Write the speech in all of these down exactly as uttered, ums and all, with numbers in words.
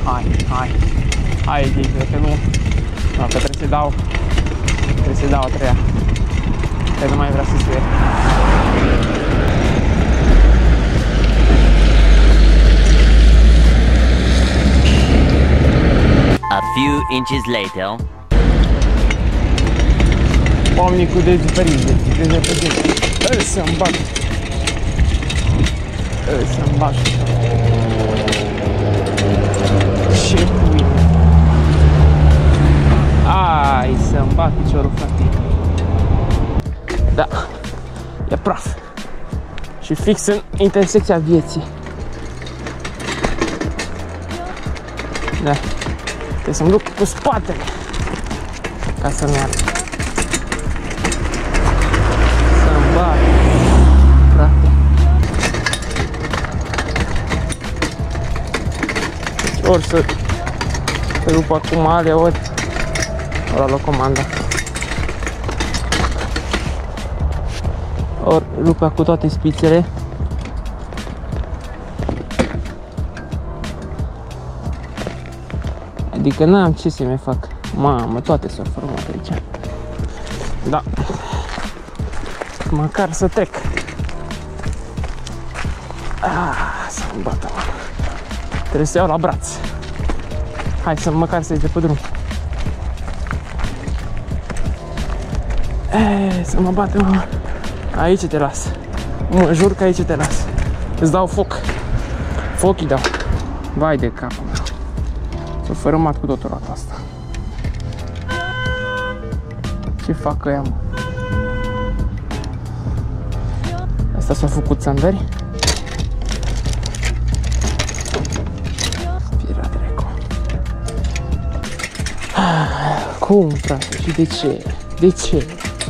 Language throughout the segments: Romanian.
hai, hai. Hai, cred că nu. No, că trebuie să-i dau. Trebuie să-i dau a treia. Că nu mai vrea să suie. A few inches later. Omnicul de diferit, de repede. Îl să-mi bag. Îl să-mi bag. Ce pui. Ai să-mi bag piciorul, frate. Da. E praf. Și fix în intersecția vieții. Da. Trebuie să-mi duc cu spatele ca să nu iară. Să-mi bag, frate. Deci ori să te rup acum alea, ori ori a luat comanda. Ori rupea cu toate spițele. Adică n-am ce să mai fac. Mamă, toate s-au format aici. Da. Măcar să trec. Ah, să-mi bată, mă. Trebuie să iau la braț. Hai să măcar să ies de pe drum. Eh, să mă bată, mă. Aici te las. Mă jur că aici te las. Îți dau foc. Foc îi dau. Vai de capul meu. S-a fărâmat cu totul roata asta. Ce fac ăia, mă? Asta s-a făcut țandări? Fiera dracu. Cum, frate? Și de ce? De ce?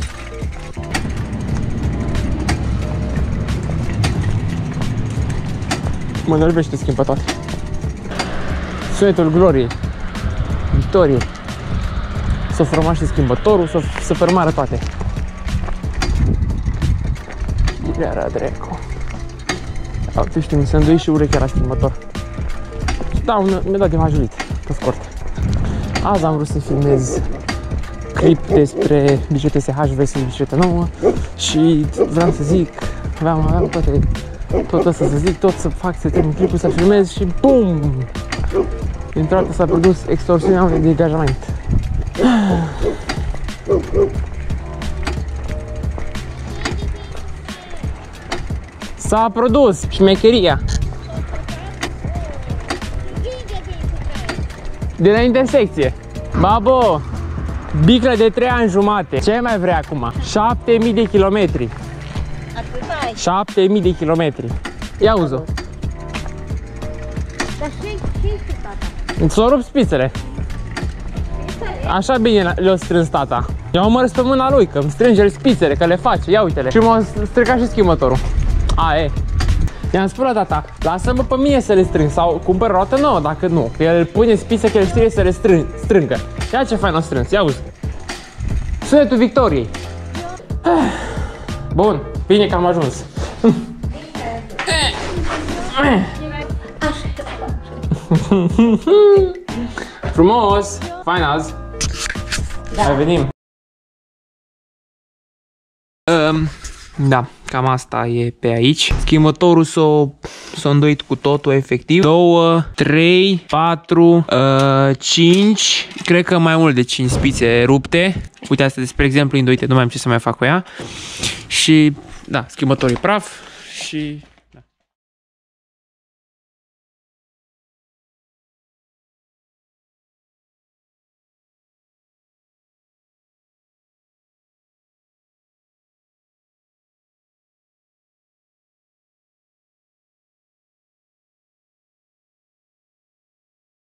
Mă nervește schimbă toate. Sunetul gloriei, victoriei. S-a format și schimbătorul, s-a fermară toate. Iar dracu. Uite, știu, mi se îndoi și urechea la schimbător. Da, mi-a dat de majurit, pe scurt. Azi am vrut să filmez clip despre biciclete S H versus bicicletă nouă și vreau să zic, aveam, aveam toate, tot asta să zic, tot să fac, să termin clipul, să filmez și BUM! Dintr-o dată s-a produs extorsiunea de degajament. S-a produs șmecheria. De la intersecție. Babo, biclă de trei ani jumate. Ce mai vrea acum? șapte mii de kilometri. șapte mii de kilometri. Ia uzo. Dar ce este, tata? S-o rup spițele. Așa bine le-o strâns tata. Eu mă pe mâna lui, că îmi strânge spițele, că le face. Ia uite-le. Și m-a stricat și schimbătorul. A, e. I-am spus la tata, lasă-mă pe mine să le strâng sau cumpăr roată nouă dacă nu. Că el pune spițe că el știe să le strâng, strângă. Ia ce fain o strâns, ia uzi. Sunetul victoriei. Bun, bine că am ajuns. Frumos, fain azi. Mai venim. Um, da, cam asta e pe aici. Schimbătorul s-a s-a îndoit cu totul efectiv. două, trei, patru, cinci, cred că mai mult de cinci spițe rupte. Uite, astea despre exemplu îndoite, nu mai am ce să mai fac cu ea. Și da, schimbătorul e praf și